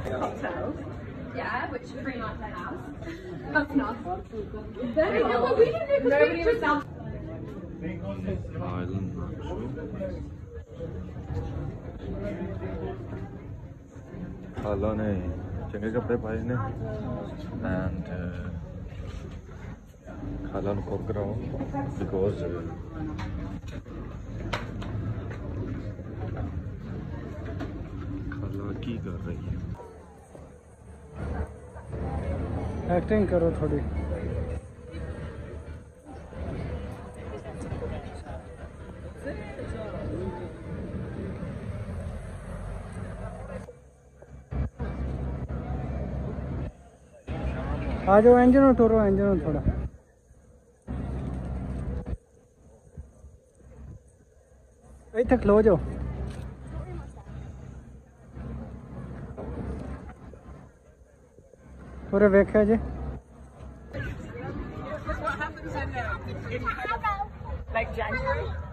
Cocktail. Yeah, which Fremont the house. That's not. Well, we didn't do nobody was down. Island खाला ने चंगे कपड़े पाए ने and खाला ने cook कराओ because खाला की कर रही है एक्टिंग करो थोड़ी आ जाओ इंजन उठो इंजन थोड़ा इतने खलो जाओ पूरे वेख्या जी Like January?